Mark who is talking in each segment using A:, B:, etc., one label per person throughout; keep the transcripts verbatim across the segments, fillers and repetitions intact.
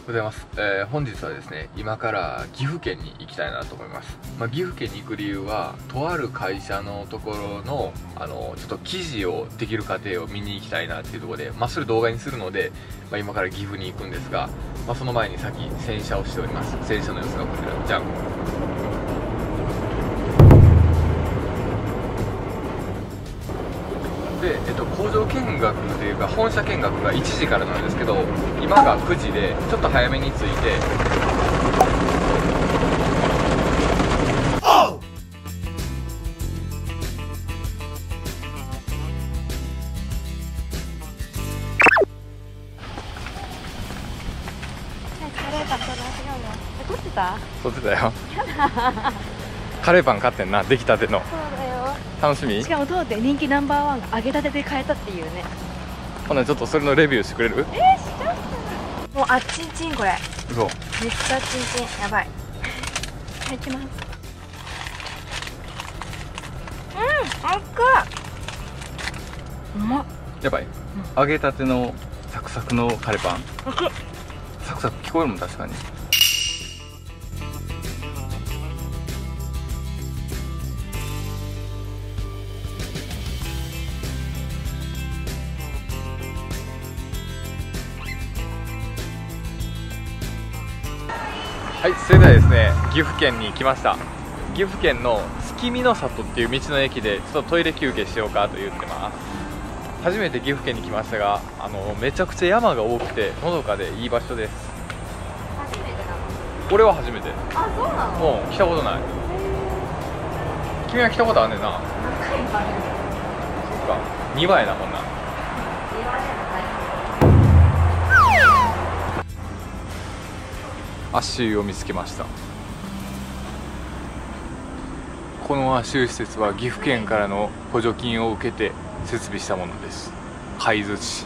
A: ございます、えー、本日はですね、今から岐阜県に行きたいなと思います。まあ、岐阜県に行く理由は、とある会社のところのあのちょっと記事をできる過程を見に行きたいなっていうところで、まあ、それ動画にするので、まあ、今から岐阜に行くんですが、まあ、その前に先洗車をしております。洗車の様子がこちらじゃん。で、えっと、工場見学というか本社見学がいちじからなんですけど、今がくじでちょっと早めに着いて、
B: カレーパンと同じような。え、撮ってた？
A: 撮ってたよ。カレーパン買ってんな、出来たての。
B: そうだよ。
A: 楽しみ？
B: しかも当店人気ナンバーワンが揚げたてで買えたっていうね。
A: ほなちょっとそれのレビューしてくれる？
B: えー、しちゃった。もうあっちんちんこれ。
A: そう。
B: めっちゃちんちんやばい。入ってます。うん、あっか。うまっ。
A: やばい。揚げたてのサクサクのカレーパン。サクサク聞こえるもん確かに。はい、それではですね、岐阜県に来ました。岐阜県の月見の里っていう道の駅でちょっとトイレ休憩しようかと言ってます。初めて岐阜県に来ましたが、あのめちゃくちゃ山が多くてのどかでいい場所です。
B: 初めてなの？
A: 俺は初めて。
B: あ、そうなの？
A: うん、来たことない。君は来たことあんねんな。
B: 何回もある。
A: そっか、にばやな、こんなん。足湯を見つけました。この足湯施設は岐阜県からの補助金を受けて設備したものです。海津市。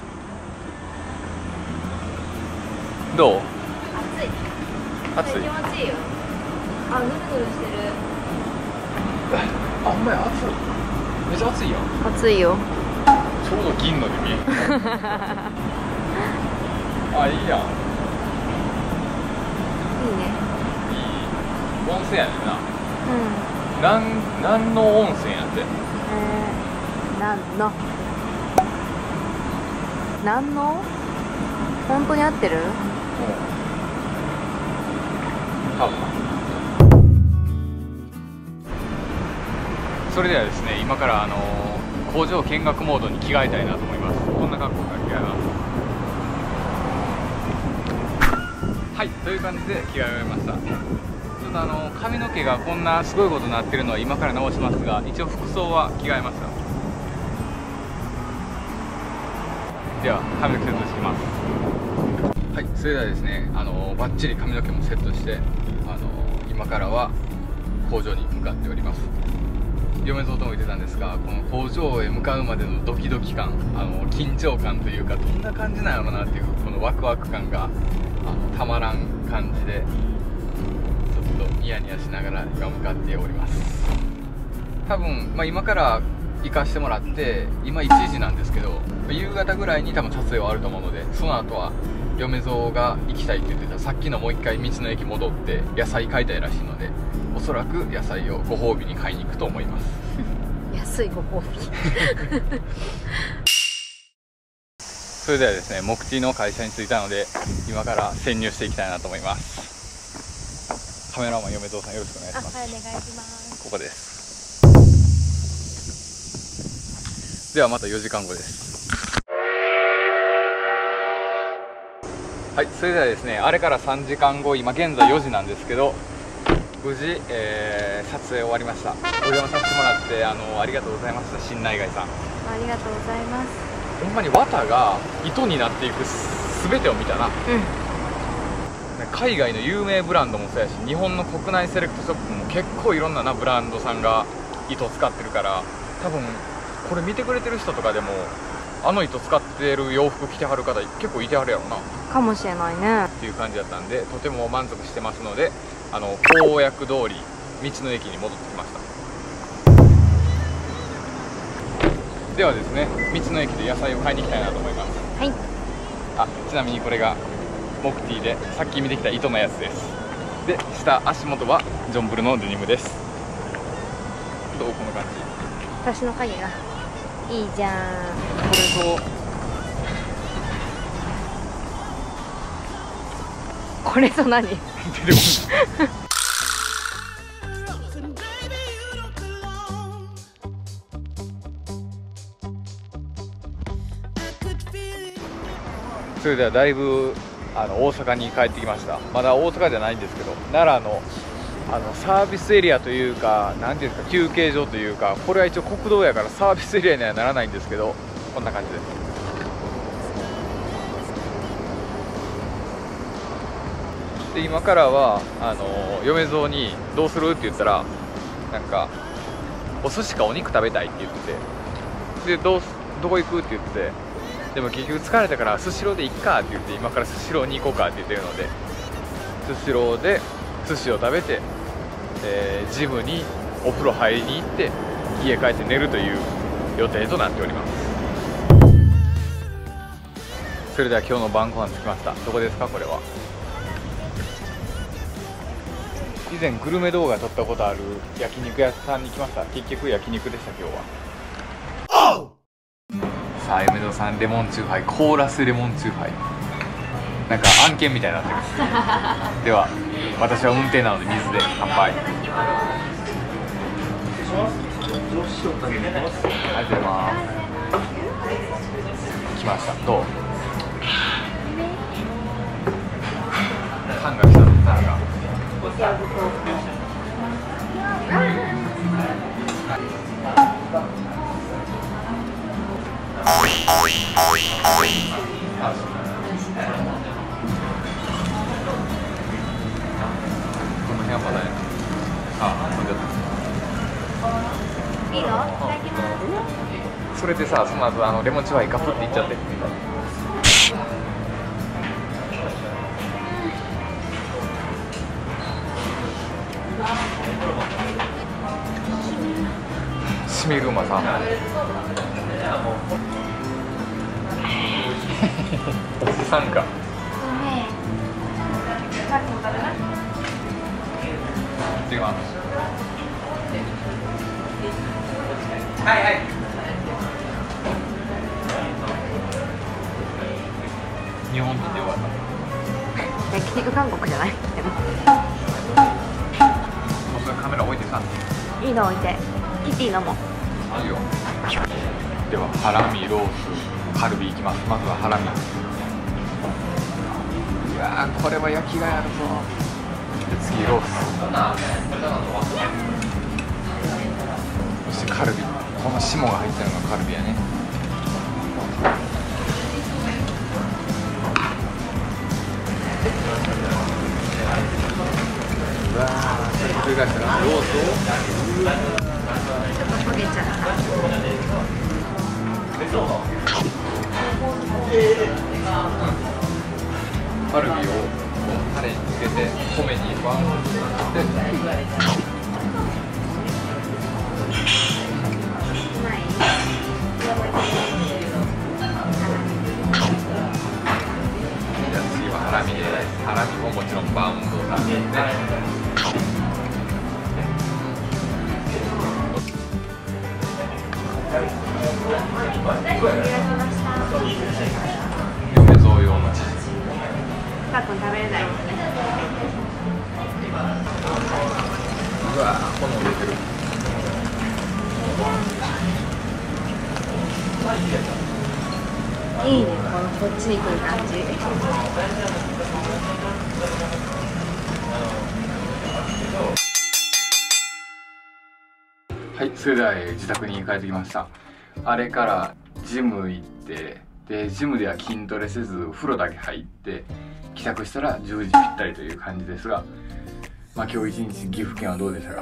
A: どう？暑い。暑い。
B: 気持ちいいよ。あ、ぬるぬるしてる。
A: あ、ほんまや、暑い。めっちゃ暑いよ。
B: 暑いよ。
A: ちょうど銀ので見える。あ、いいやん。
B: いいね。
A: いい。温泉やねんな。
B: うん。
A: なん、なんの温泉やって。
B: えー、なんの。なんの。本当に合ってる？
A: 多分。それではですね、今からあのー、工場見学モードに着替えたいなと思います。こんな格好から着替えます。はい、という感じで着替えました。ちょっとあの髪の毛がこんなすごいことになってるのは今から直しますが、一応服装は着替えました。では髪の毛セットしてきます。はい、それではですね、あのバッチリ髪の毛もセットして、あの今からは工場に向かっております。嫁とも言ってたんですが、この工場へ向かうまでのドキドキ感、あの緊張感というか、どんな感じなのかなっていうこのワクワク感があのたまらん感じで、ちょっとニヤニヤしながら今向かっております。多分、まあ、今から行かしてもらって、今いちじなんですけど、夕方ぐらいに多分撮影はあると思うので、その後は嫁蔵が行きたいって言ってたさっきのもう一回道の駅戻って野菜買いたいらしいので、おそらく野菜をご褒美に買いに行くと思います。
B: 安いご褒美。
A: それではですね、目的の会社に着いたので、今から潜入していきたいなと思います。カメラマン嫁蔵さん、よろしくお願いします。
B: はい、お願いします。
A: ここです。ではまたよじかんごです。はい、それではですね、あれからさんじかんご、今現在よじなんですけど、無事、えー、撮影終わりました。お邪魔させてもらってあのありがとうございました。新内外さん、
B: ありがとうございます。
A: ほんまに綿が糸になっていく全てを見たな。うん、海外の有名ブランドもそうやし、日本の国内セレクトショップも結構いろんななブランドさんが糸使ってるから、多分これ見てくれてる人とかでもあの糸使ってる洋服着てはる方結構いてはるやろな
B: かもしれないね
A: っていう感じだったんで、とても満足してますので、あの公約通り道の駅に戻ってきました。ではですね、道の駅で野菜を買いに行きたいなと思います。
B: はい。
A: あ、ちなみにこれがモクティでさっき見てきた糸のやつです。で下足元はジョンブルのデニムです。どうこの感じ。
B: 私の影がいいじゃん。
A: これと
B: これと何出てこない
A: それではだいぶあの大阪に帰ってきました。まだ大阪じゃないんですけど、奈良のあのサービスエリアというか、なんていうんですか、休憩所というか、これは一応国道やからサービスエリアにはならないんですけど、こんな感じです。で今からはあの嫁蔵にどうするって言ったら、なんかお寿司かお肉食べたいって言ってて、でどうどこ行くって言って、でも結局疲れたからスシローで行っかって言って、今からスシローに行こうかって言ってるので、スシローで寿司を食べて、えー、ジムにお風呂入りに行って家帰って寝るという予定となっております。それでは今日の晩ご飯着きました。どこですかこれは。以前グルメ動画撮ったことある焼肉屋さんに来ました。結局焼肉でした今日は。さあ嫁堂さん、レモンチューハイ、コーラスレモンチューハイ、なんか案件みたいになってますでは私は運転なので水で乾杯。ありがとうございます。来ました。どう缶が来たの缶がこの辺はまだや。あ、飛んじゃった。いいの？いただきます。それでさ、その後あのレモンチューハイガプっていっちゃって。しみるうまさ。おじさんか。違う。はいはい。日本人でよかった。
B: 焼肉韓国じゃない？でも。
A: もうそれカメラ置いてさ。
B: いいの置いて。キティのも。
A: いいよ。ではハラミ、ロース、カルビいきます。まずはハラミ。うわー、これは焼きがいあるぞ。で次ロース。そしてカルビ。この霜が入ったのがカルビやね。うわー、それひっくり返したらロースを
B: 焦げちゃった。
A: カルビをタレにつけて米にバンってじゃあ次はハラミで、ハラミももちろんバウンドさせて嫁蔵用のチーズ。
B: カー君食べれないですね。
A: うわー、炎出てる。
B: いいね、このこっちに来る感じ。
A: はい、それでは、えー、自宅に帰ってきました。あれからジム行って、でジムでは筋トレせず風呂だけ入って帰宅したらじゅうじぴったりという感じですが、まあ今日一日岐阜県はどうでしたか？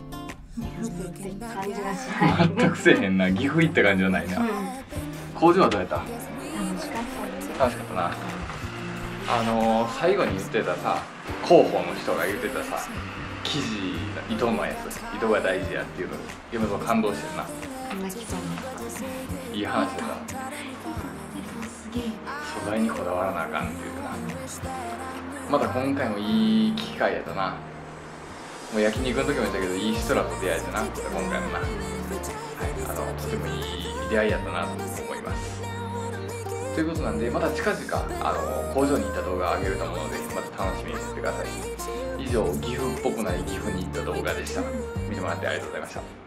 B: 感じがしない。
A: 全くせえへんな。岐阜行った感じはないな。工場はどうやった？
B: 楽しかったです。
A: 楽しかったな。あのー、最後に言ってたさ、広報の人が言ってたさ、生地糸のやつ、糸が大事やっていうのに嫁と感動してるな。
B: 泣きそうな。
A: いい話だな。 素材にこだわらなあかんっていうな。また今回もいい機会やったな。もう焼肉の時も言ったけど、いい人らと出会えてな、今回もな、はい、あのとてもいい出会いやったなと思います。ということなんで、また近々あの工場に行った動画を上げると思うので、また楽しみにしててください。以上、岐阜っぽくない岐阜に行った動画でした。見てもらってありがとうございました。